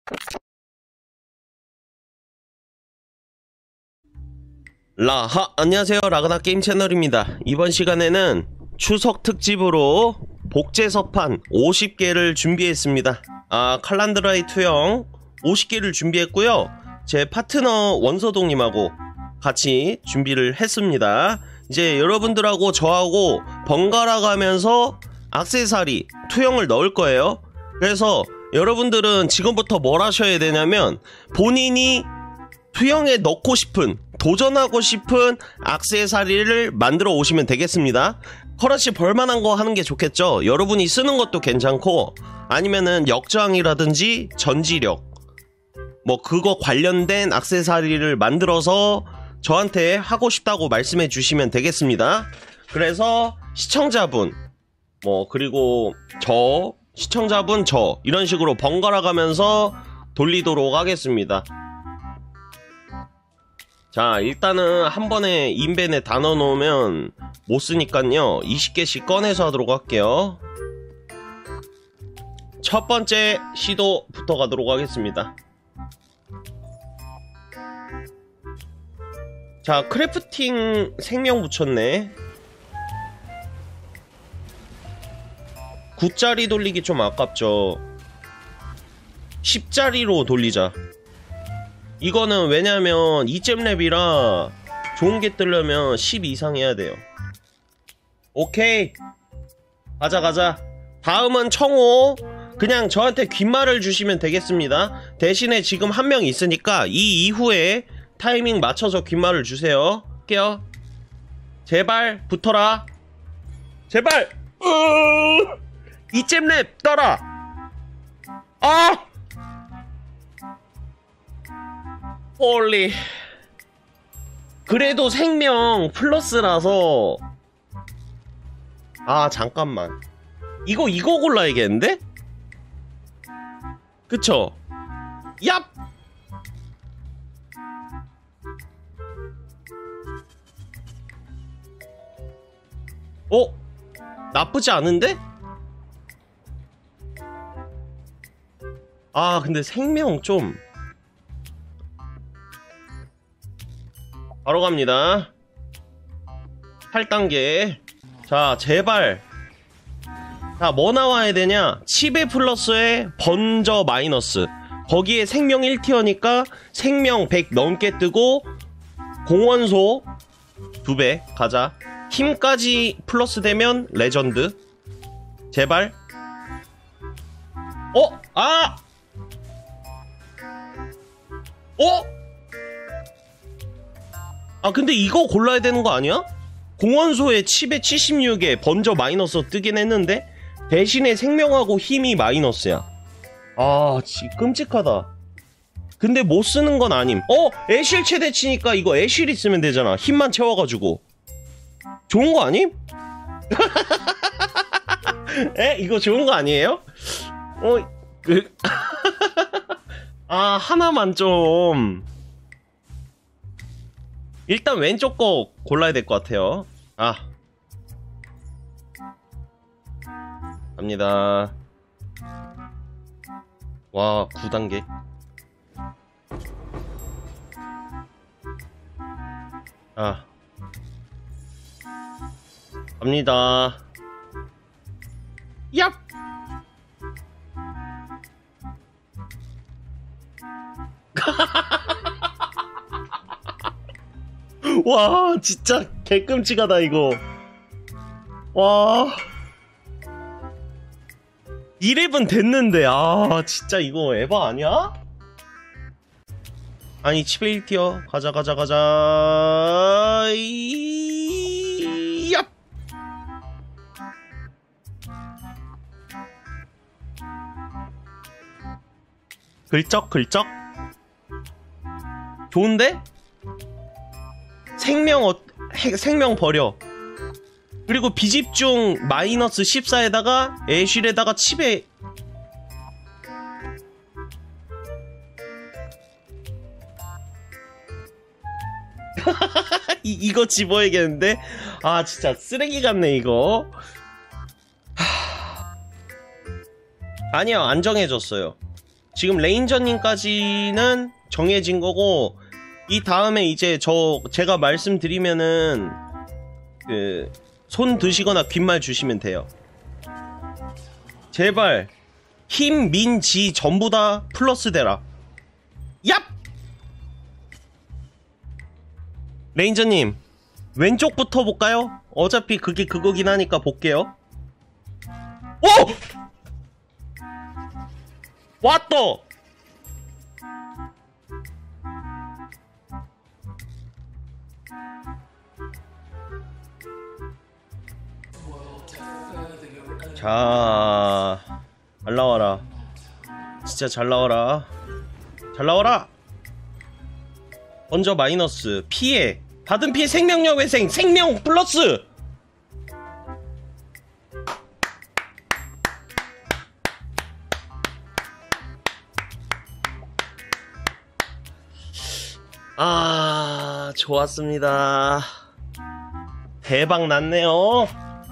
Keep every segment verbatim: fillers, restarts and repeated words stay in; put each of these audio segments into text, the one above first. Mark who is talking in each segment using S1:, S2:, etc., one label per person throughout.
S1: 라하, 안녕하세요. 라그나 게임 채널입니다. 이번 시간에는 추석 특집으로 복제서판 오십 개를 준비했습니다. 아, 칼란드라의 투영 오십 개를 준비했고요. 제 파트너 원서동님하고 같이 준비를 했습니다. 이제 여러분들하고 저하고 번갈아 가면서 액세서리 투영을 넣을 거예요. 그래서 여러분들은 지금부터 뭘 하셔야 되냐면 본인이 투영에 넣고 싶은, 도전하고 싶은 액세서리를 만들어 오시면 되겠습니다. 커러시 벌만한 거 하는 게 좋겠죠. 여러분이 쓰는 것도 괜찮고, 아니면은 역저항이라든지 전지력 뭐 그거 관련된 액세서리를 만들어서 저한테 하고 싶다고 말씀해 주시면 되겠습니다. 그래서 시청자분 뭐 그리고 저 시청자분 저 이런 식으로 번갈아 가면서 돌리도록 하겠습니다. 자, 일단은 한 번에 인벤에 다 넣어놓으면 못 쓰니깐요 이십 개씩 꺼내서 하도록 할게요. 첫 번째 시도부터 가도록 하겠습니다. 자, 크래프팅 생명 붙였네. 구짜리 돌리기 좀 아깝죠. 십짜리로 돌리자. 이거는 왜냐면 이 잼 랩이라 좋은 게 뜨려면 십 이상 해야 돼요. 오케이, 가자 가자. 다음은 청호. 그냥 저한테 귓말을 주시면 되겠습니다. 대신에 지금 한 명 있으니까 이 이후에 타이밍 맞춰서 귓말을 주세요. 할게요. 제발 붙어라. 제발. 이 잼 랩 떠라. 아! 홀리. 그래도 생명 플러스라서. 아, 잠깐만. 이거 이거 골라야겠는데? 그쵸? 얍! 어? 나쁘지 않은데? 아, 근데 생명 좀 바로 갑니다. 팔 단계. 자, 제발. 자, 뭐 나와야 되냐? 치베 플러스에 번저 마이너스. 거기에 생명 일 티어니까 생명 백 넘게 뜨고 공원소 두 배 가자. 힘까지 플러스 되면 레전드. 제발. 어? 아! 어? 아, 근데 이거 골라야 되는 거 아니야? 공원소에 칩에 칠십육에 번저 마이너스 뜨긴 했는데 대신에 생명하고 힘이 마이너스야. 아, 지 끔찍하다. 근데 못 쓰는 건 아님. 어? 애실 최대치니까 이거 애실 있으면 되잖아. 힘만 채워가지고. 좋은 거 아님? 에? 이거 좋은 거 아니에요? 어? 그... 아, 하나만 좀... 일단 왼쪽 거 골라야 될 것 같아요. 아, 갑니다. 와, 구 단계. 아, 갑니다. 얍! 와, 진짜 개끔찍하다 이거. 와, 일 렙은 됐는데. 아, 진짜 이거 에바 아니야? 아니, 칩에 일 티어 가자 가자 가자. 이... 얍! 글쩍 글쩍. 좋은데? 생명 어, 해, 생명 버려. 그리고 비집중 마이너스 십사에다가 애쉬에다가 칩에 이, 이거 집어야겠는데? 아, 진짜 쓰레기 같네 이거. 하... 아니요, 안 정해졌어요. 지금 레인저님까지는 정해진 거고, 이 다음에 이제 저 제가 말씀드리면은 그 손 드시거나 귓말 주시면 돼요. 제발 힘, 민, 지 전부 다 플러스 되라. 얍! 레인저님 왼쪽부터 볼까요? 어차피 그게 그거긴 하니까 볼게요. 오! 왔다! 자, 잘 나와라. 진짜 잘 나와라. 잘 나와라. 먼저 마이너스 피해, 받은 피해 생명력 회생, 생명 플러스. 아, 좋았습니다. 대박 났네요.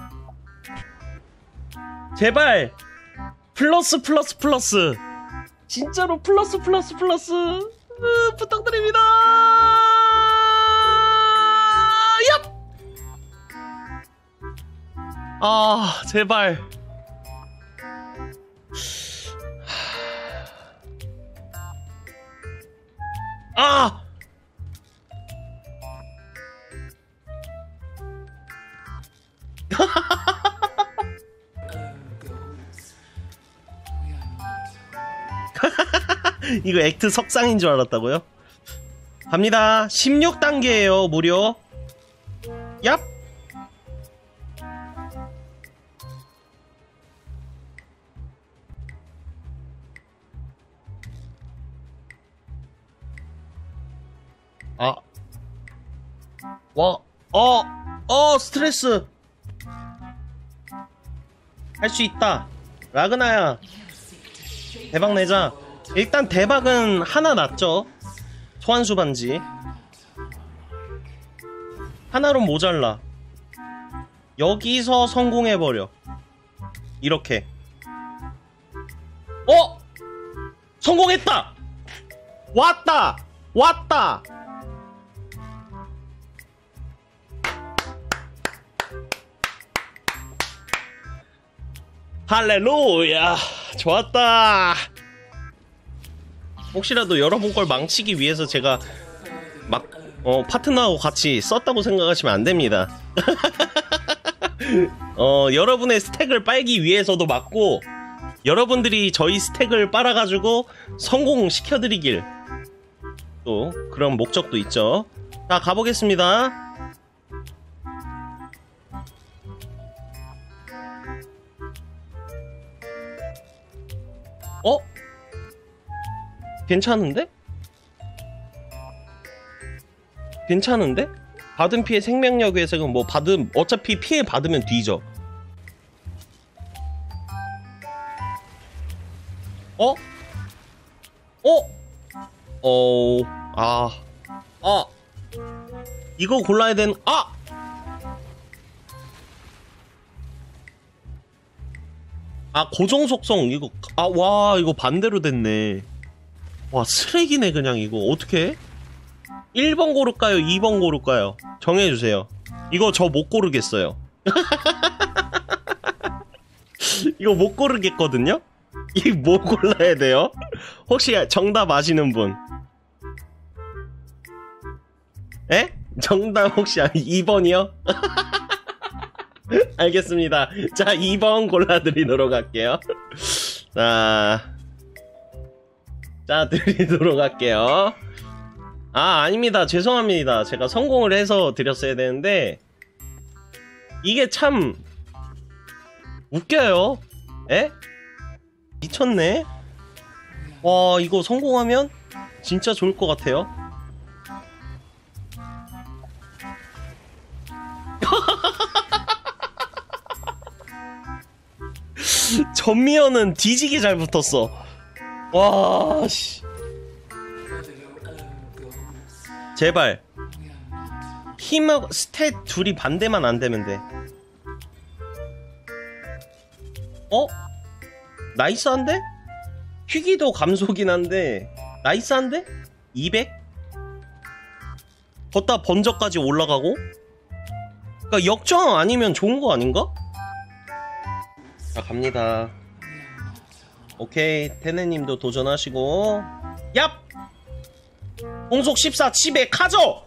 S1: 제발 플러스 플러스 플러스, 진짜로 플러스 플러스 플러스 으, 부탁드립니다. 얍! 아, 제발. 아! 이거 액트 석상인 줄 알았다고요? 갑니다. 십육 단계예요 무려. 얍! 아. 와. 어. 어 스트레스. 할 수 있다 라그나야. 대박 내자. 일단 대박은 하나 났죠. 소환수 반지 하나로 모자라. 여기서 성공해버려. 이렇게. 어? 성공했다. 왔다. 왔다. 할렐루야. 좋았다. 혹시라도 여러분 걸 망치기 위해서 제가 막 어, 파트너하고 같이 썼다고 생각하시면 안됩니다. 어, 여러분의 스택을 빨기 위해서도 맞고, 여러분들이 저희 스택을 빨아가지고 성공시켜드리길 또 그런 목적도 있죠. 자, 가보겠습니다. 어? 괜찮은데? 괜찮은데? 받은 피해 생명력 회생은 뭐 받음, 어차피 피해 받으면 뒤져. 어? 어? 어... 아... 아... 이거 골라야 되는... 아! 아, 고정 속성 이거... 아, 와, 이거 반대로 됐네. 와, 쓰레기네 그냥. 이거 어떻게? 일 번 고를까요? 이 번 고를까요? 정해주세요. 이거 저 못 고르겠어요. 이거 못 고르겠거든요? 이거 뭐 골라야 돼요? 혹시 정답 아시는 분? 에? 정답 혹시 이 번이요? 알겠습니다. 자, 이 번 골라드리도록 할게요. 자, 자, 드리도록 할게요. 아, 아닙니다. 죄송합니다. 제가 성공을 해서 드렸어야 되는데, 이게 참 웃겨요. 에? 미쳤네. 와, 이거 성공하면 진짜 좋을 것 같아요. 전미연은 뒤지게 잘 붙었어. 와, 씨. 제발 힘하고 스탯 둘이 반대만 안 되면 돼. 어? 나이스한데? 희귀도 감소긴 한데 나이스한데? 이백? 걷다 번저까지 올라가고? 그니까 역전 아니면 좋은 거 아닌가? 자 갑니다. 오케이 테네님도 도전하시고 얍! 공속 십사 칩에 카죠!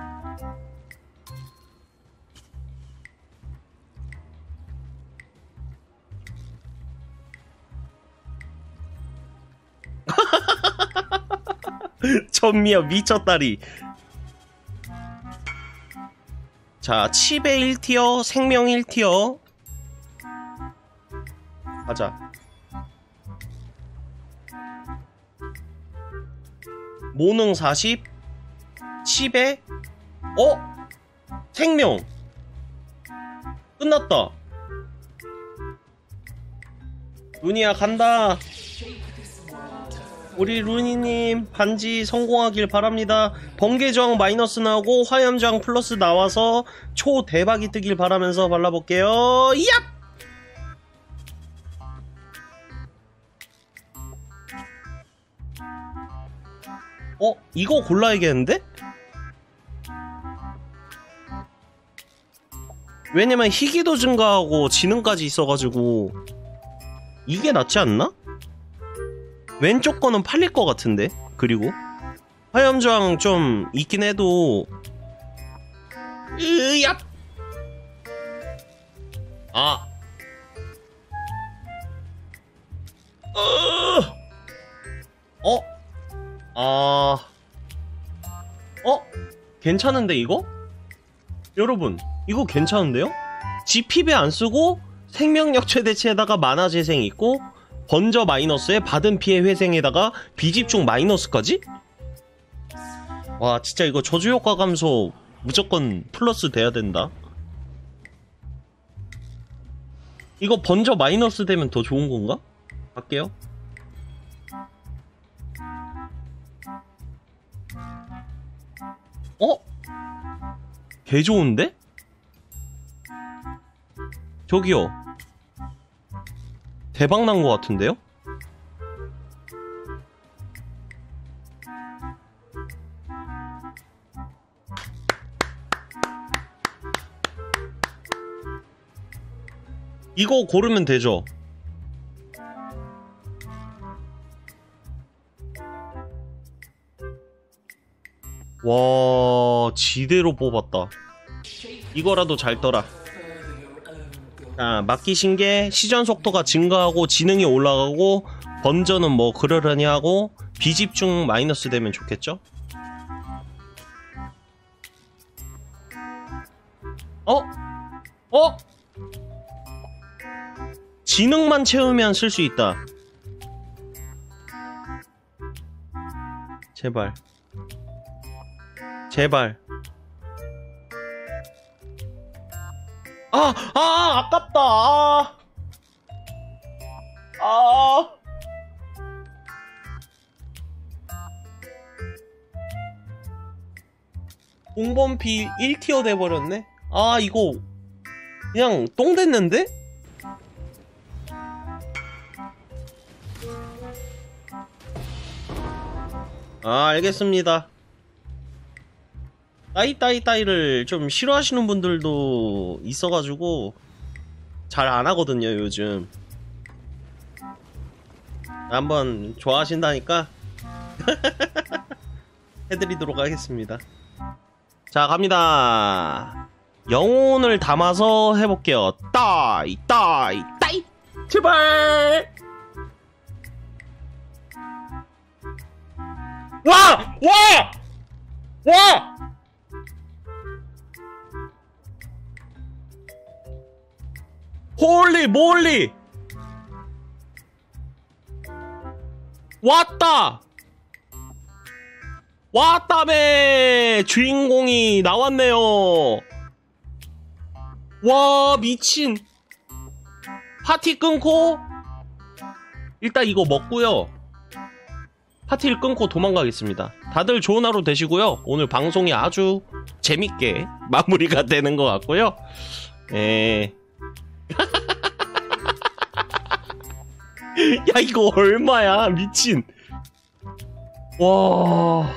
S1: 전미야 미쳤다리. 자 칩에 일 티어 생명 일 티어 가자. 모능 사십 칩에 어? 생명 끝났다. 루니야 간다. 우리 루니님 반지 성공하길 바랍니다. 번개저항 마이너스 나오고 화염저항 플러스 나와서 초 대박이 뜨길 바라면서 발라볼게요. 얍! 어? 이거 골라야겠는데? 왜냐면 희귀도 증가하고 지능까지 있어가지고 이게 낫지 않나? 왼쪽 거는 팔릴 것 같은데. 그리고 화염저항 좀 있긴 해도 으야! 아 어? 어? 아 어? 괜찮은데 이거? 여러분 이거 괜찮은데요? 지피비 안 쓰고 생명력 최대치에다가 만화 재생 있고 번저 마이너스에 받은 피해 회생에다가 비집중 마이너스까지? 와 진짜 이거 저주효과 감소 무조건 플러스 돼야 된다. 이거 번저 마이너스 되면 더 좋은 건가? 갈게요. 어? 개 좋은데? 저기요. 대박난 것 같은데요? 이거 고르면 되죠? 와 지대로 뽑았다. 이거라도 잘 떠라. 자 맡기신 게 시전 속도가 증가하고 지능이 올라가고 번저는 뭐 그러려니 하고 비집중 마이너스 되면 좋겠죠? 어? 어? 지능만 채우면 쓸 수 있다. 제발 제발. 아! 아! 아깝다! 아! 아! 공범피 일 티어 돼버렸네? 아 이거 그냥 똥 됐는데? 아 알겠습니다. 따이 따이 따이를 좀 싫어하시는 분들도 있어가지고 잘 안하거든요 요즘. 한번 좋아하신다니까 해드리도록 하겠습니다. 자 갑니다. 영혼을 담아서 해볼게요. 따이 따이 따이 제발. 와! 와! 와! 홀리 몰리! 왔다! 왔다매! 주인공이 나왔네요. 와 미친. 파티 끊고 일단 이거 먹고요. 파티를 끊고 도망가겠습니다. 다들 좋은 하루 되시고요. 오늘 방송이 아주 재밌게 마무리가 되는 것 같고요. 에... 야 이거 얼마야 미친. 와.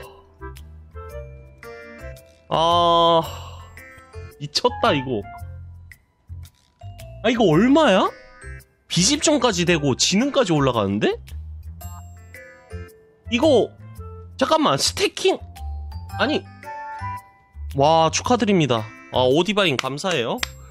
S1: 아 미쳤다 이거. 아 이거 얼마야? 비집종까지 되고 지능까지 올라가는데? 이거 잠깐만 스태킹 아니 와 축하드립니다. 아 오디바인 감사해요.